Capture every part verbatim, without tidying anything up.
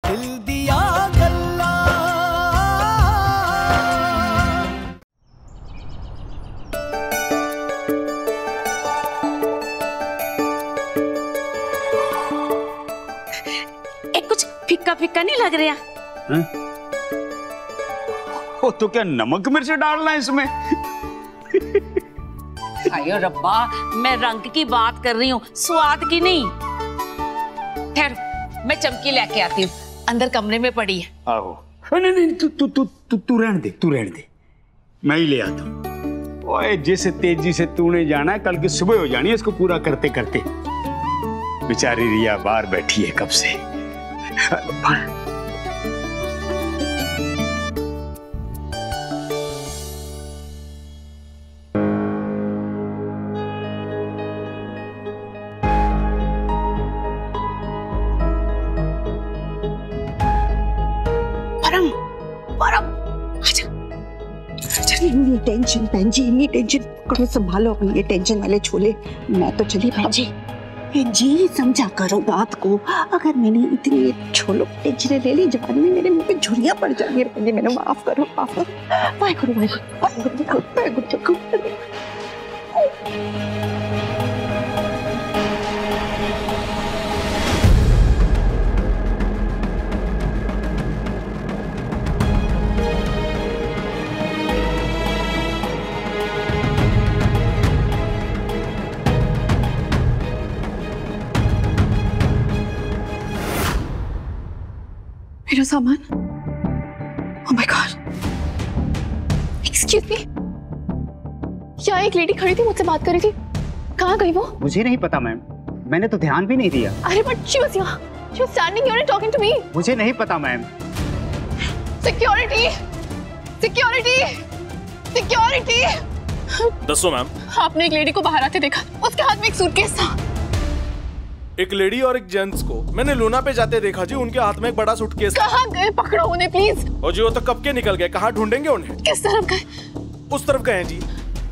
दिल दिया गल्ला। एक कुछ फिक्का फिक्का नहीं लग रहा? हैं? वो तो क्या नमक मिर्च डालना है इसमें? अयो रब्बा, मैं रंग की बात कर रही हूँ, स्वाद की नहीं। ठहरो, मैं चमकी लेके आती हूँ, अंदर कमरे में पड़ी है। आहो। नहीं नहीं तू तू तू तू तू रहने दे, तू रहने दे, मैं ही ले आता हूँ। ओए जिस तेजी से तूने जाना है, कल की सुबह हो जानी है इसको पूरा करते करते। बेचारी रिया बाहर बैठी है कब से। इतनी टेंशन बहन जी, इतनी टेंशन करो, संभालो अपनी ये टेंशन वाले छोले। मैं तो चली बहन जी। बहन जी समझा करो बात को, अगर मैंने इतनी छोलों की टेंशन ले ली, जवानी में मेरे मुंह पे झुर्रियां पड़ जाएंगी। बहन जी मैंने माफ करो, माफ करो, वाह करो, वाह करो, वाह करो। मेरा सामान। Oh my God! Excuse me? यहाँ एक लेडी खड़ी थी, मुझसे बात कर रही थी, कहाँ गई वो? मुझे नहीं पता मैम, मैंने तो ध्यान भी नहीं दिया। अरे but she was यहाँ, she was standing here and talking to me. मुझे नहीं पता मैम। Security! Security! Security! दसो मैम। आपने एक लेडी को बाहर आते देखा, उसके हाथ में एक सूटकेस था। एक लेडी और एक जेंट्स को मैंने लूना पे जाते देखा जी, उनके हाथ में एक बड़ा सूटकेस। कहाँ गए? पकड़ो उन्हें प्लीज। और जी वो तो कब के निकल गए, कहाँ ढूंढेंगे उन्हें? किस तरफ गए? उस तरफ गए हैं जी।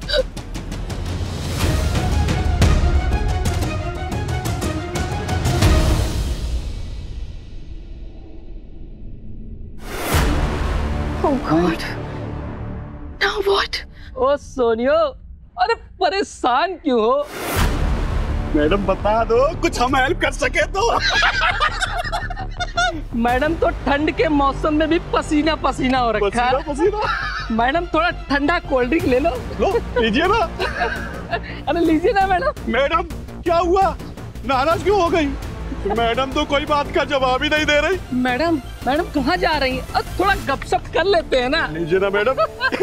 Oh God! Now what? ओ सोनियो, अरे परेशान क्यों हो? मैडम बता दो, कुछ हम हेल्प कर सके तो। मैडम तो ठंड के मौसम में भी पसीना पसीना हो रखा है। पसीना पसीना। मैडम थोड़ा ठंडा कोल्ड ड्रिंक ले लो। लो लीजिए ना। अरे लीजिए ना मैडम। मैडम क्या हुआ, नाराज क्यों हो गई? मैडम तो कोई बात का जवाब ही नहीं दे रही। मैडम मैडम कहाँ जा रही हैं? थोड़ा गपशप कर लेते हैं ना। लीजिए ना मैडम।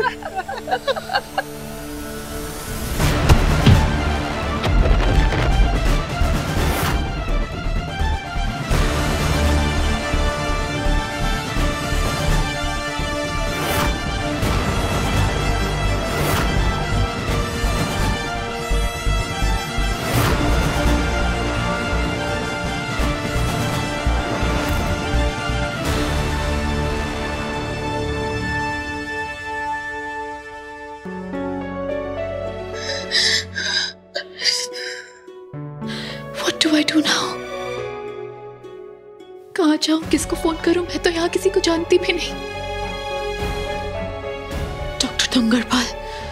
I do now? कहाँ जाऊं, किसको फोन करूं? मैं तो यहाँ किसी को जानती भी नहीं। Doctor Dangarpal.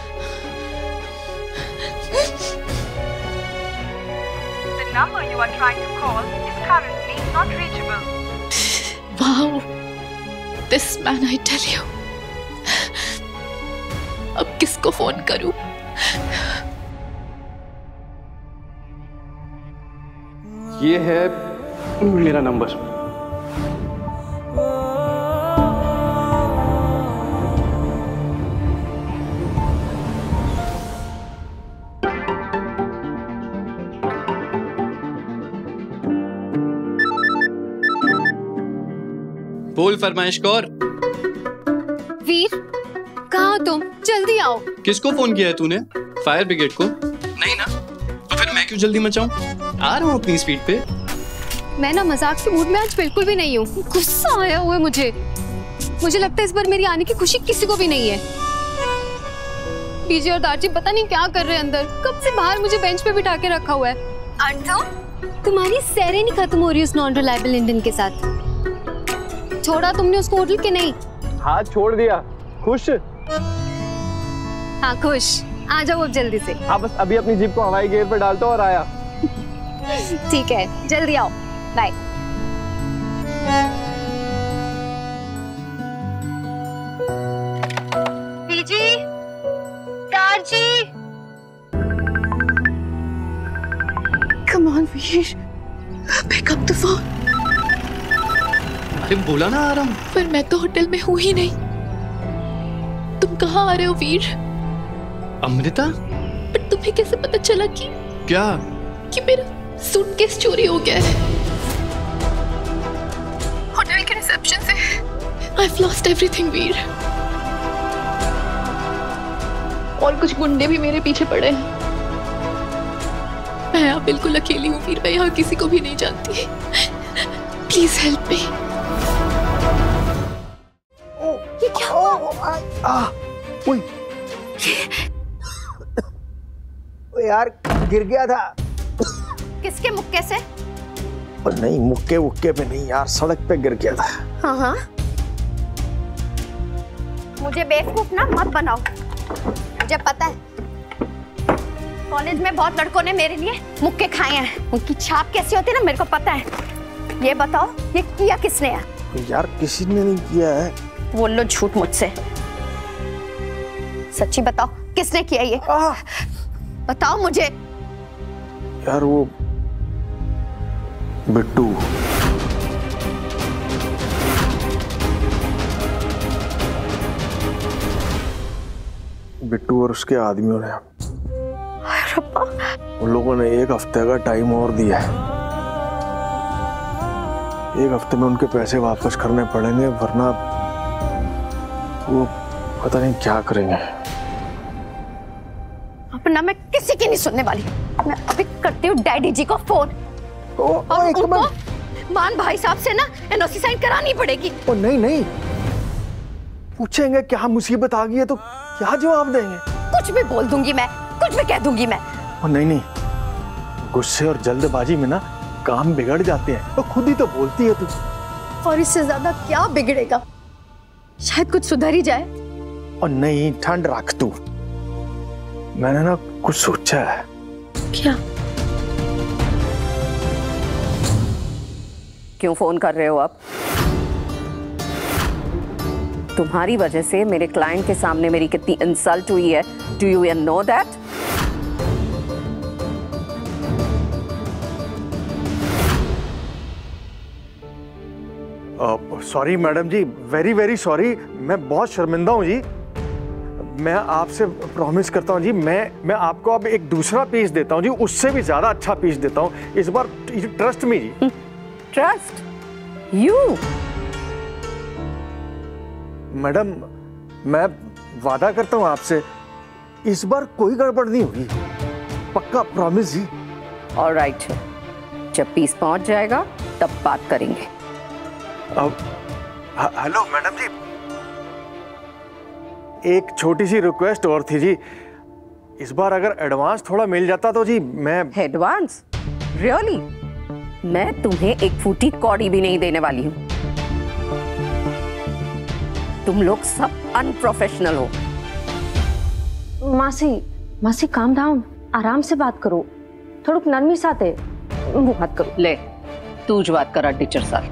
The number you are trying to call is currently not reachable. Wow, this man I tell you. अब किसको फोन करूं? ये है मेरा नंबर। बोल फरमाइश कौर। वीर, कहाँ हो तुम? जल्दी आओ। किसको फोन किया है तूने? फायर ब्रिगेड को? नहीं ना, तो फिर मैं क्यों जल्दी मचाऊं? आ रहा हूँ अपनी स्पीड पे। मैं ना मजाक के मूड में आज बिल्कुल भी नहीं हूँ। गुस्सा आया हुआ है मुझे। मुझे लगता है इस बार मेरी आने की खुशी किसी को भी नहीं है। बीजे और दार्ची पता नहीं क्या कर रहे हैं अंदर। कब से बाहर मुझे बेंच पे बिठा के रखा हुआ है। और तुम? तुम्हारी सैरें नहीं खत्म हो रही उस नॉन रिलायबल इंडियन के साथ। छोड़ा तुमने उसको होटल के नहीं? हाँ छोड़ दिया। खुश? हाँ खुश। आ जाओ अब जल्दी से। हाँ बस अभी अपनी जीप को हवाई गियर पे डालता और आया। ठीक है जल्दी आओ। बाय। बीजी, दारजी। Come on, Veer, pick up the phone. अरे बोला ना आ रहा हूँ। पर मैं तो होटल में हूँ ही नहीं। तुम कहाँ आ रहे हो वीर? अमृता? पर तुम्हें कैसे पता चला कि क्या? कि मेरा सूटकेस चोरी हो गया है होटल के रिसेप्शन से। I've lost everything वीर। और कुछ गुंडे भी मेरे पीछे पड़े हैं। मैं यहाँ बिल्कुल अकेली हूँ वीर। मैं यहाँ किसी को भी नहीं जानती। Please help me. ये क्या हुआ? आ, ओए, यार गिर गया था। किसके मुक्के से? और नहीं मुक्के मुक्के पे नहीं यार, सड़क पे गिर गया था। हाँ हाँ, मुझे बेवकूफ ना मत बनाओ। मुझे पता है कॉलेज में बहुत लड़कों ने मेरे लिए मुक्के खाए हैं। उनकी छाप कैसी होती है ना मेरे को पता है। ये बताओ ये किया किसने है? यार किसी ने नहीं किया है। बोल लो झूठ मुझसे। सच्ची बताओ किसने किया ये? आ, बताओ मुझे। यार वो बिट्टू। बिट्टू और उसके आदमियों ने, उन लोगों ने एक हफ्ते का टाइम और दिया है। एक हफ्ते में उनके पैसे वापस करने पड़ेंगे, वरना वो पता नहीं क्या करेंगे। अपना मैं किसी की नहीं सुनने वाली। मैं अभी करती हूँ डैडी जी को फोन। ओ, ओ, और एक उनको मान भाई साहब से ना एनओसी साइन करानी पड़ेगी। ओ नहीं नहीं, पूछेंगे क्या मुसीबत आ गई है तो क्या जवाब देंगे? कुछ भी बोल दूंगी मैं, कुछ भी कह दूंगी मैं। ओ नहीं नहीं, गुस्से और जल्दबाजी में ना काम बिगड़ जाते हैं। तो खुद ही तो बोलती है तू। और इससे ज्यादा क्या बिगड़ेगा? शायद कुछ सुधर ही जाए। और नहीं, ठंड रख तू। मैंने ना कुछ सोचा है। क्या? क्यों फोन कर रहे हो आप? तुम्हारी वजह से मेरे क्लाइंट के सामने मेरी कितनी इंसल्ट हुई है। Do you even know that? Sorry madam ji, very very sorry. मैं बहुत शर्मिंदा हूँ जी। मैं आपसे प्रॉमिस करता हूँ जी, मैं मैं आपको अब एक दूसरा पीस देता हूँ जी, उससे भी ज्यादा अच्छा पीस देता हूँ इस बार। ट्रस्ट मी जी। Trust you? मैडम मैं वादा करता हूँ आपसे, इस बार कोई गड़बड़ नहीं होगी, पक्का, प्रॉमिस जी। ऑलराइट, जब पीस पहुंच जाएगा तब बात करेंगे। अब हेलो मैडम जी, एक छोटी सी रिक्वेस्ट और थी जी। इस बार अगर एडवांस थोड़ा मिल जाता तो जी मैं। एडवांस? रियली? मैं तुम्हें एक फूटी कौड़ी भी नहीं देने वाली हूँ। तुम लोग सब अनप्रोफेशनल हो। मासी, मासी काम डाउन, आराम से बात करो, थोड़ा नरमी साथ है वो बात करो। ले तू जो बात करा टीचर सर।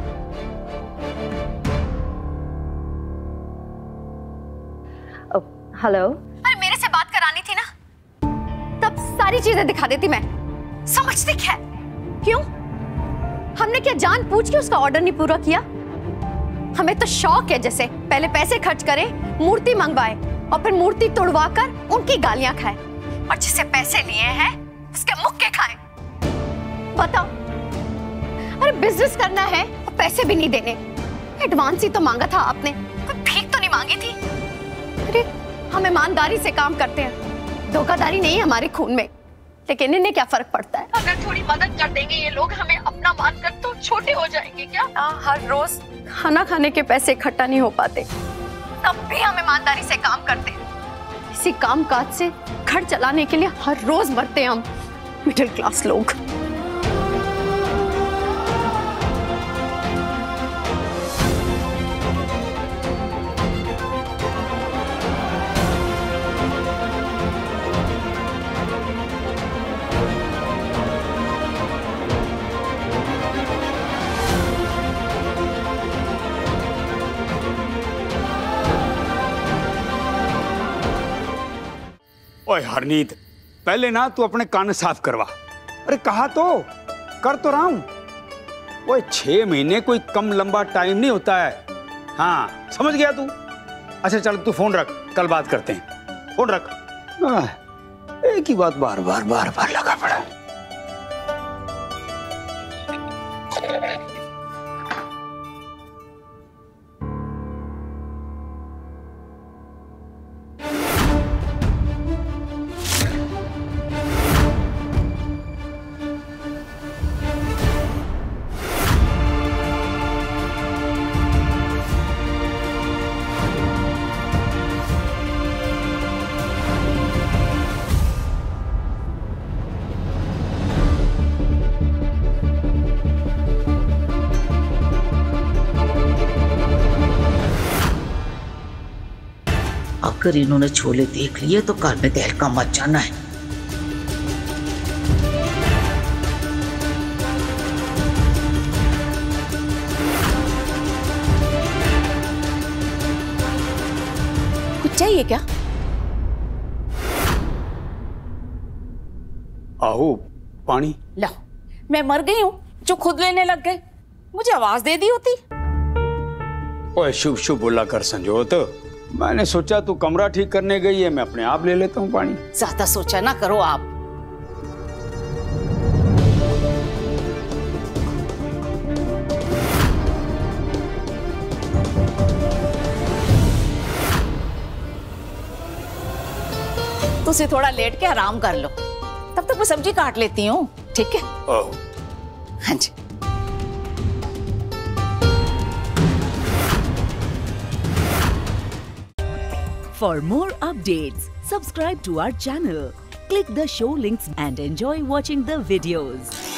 हेलो। अरे मेरे से बात करानी थी ना, तब सारी चीजें दिखा देती मैं। समझते क्या? क्यों? हमने क्या जान पूछ के उसका ऑर्डर नहीं पूरा किया? हमें तो शौक है जैसे पहले पैसे खर्च करें, मूर्ति मंगवाए और फिर मूर्ति तोड़वा कर उनकी गालियां खाए, और जिससे पैसे लिए हैं उसके मुक्के खाए। बताओ, अरे बिजनेस करना है और पैसे भी नहीं देने। एडवांस ही तो मांगा था आपने, कोई भीख तो नहीं मांगी थी। अरे हम ईमानदारी से काम करते हैं, धोखाधड़ी नहीं है हमारे खून में। लेकिन इन्हें क्या फर्क पड़ता है? अगर थोड़ी मदद कर देंगे ये लोग हमें अपना मानकर, तो छोटे हो जाएंगे क्या? आ, हर रोज खाना खाने के पैसे इकट्ठा नहीं हो पाते, तब भी हम ईमानदारी से काम करते हैं। इसी काम काज से घर चलाने के लिए हर रोज मरते हैं हम मिडिल क्लास लोग। ओए हरनीत, पहले ना तू अपने कान साफ करवा। अरे कहा तो कर तो रहा हूं। ओए छह महीने कोई कम लंबा टाइम नहीं होता है। हाँ समझ गया तू? अच्छा चल तू फोन रख, कल बात करते हैं। फोन रख। आ, एक ही बात बार बार बार बार लगा पड़ा। अगर इन्होंने छोले देख लिए तो घर में तहलका मच जाना है। कुछ चाहिए क्या? आहू पानी ला, मैं मर गई हूँ जो खुद लेने लग गए। मुझे आवाज दे दी होती। ओए शुभ शुभ बोला कर संजोत। मैंने सोचा तू कमरा ठीक करने गई है, मैं अपने आप ले लेता हूँ पानी। ज्यादा सोचा ना करो आप। तुझे थोड़ा लेट के आराम कर लो, तब तक मैं सब्जी काट लेती हूँ। ठीक है? हाँ जी। For more updates, subscribe to our channel, click the show links and enjoy watching the videos.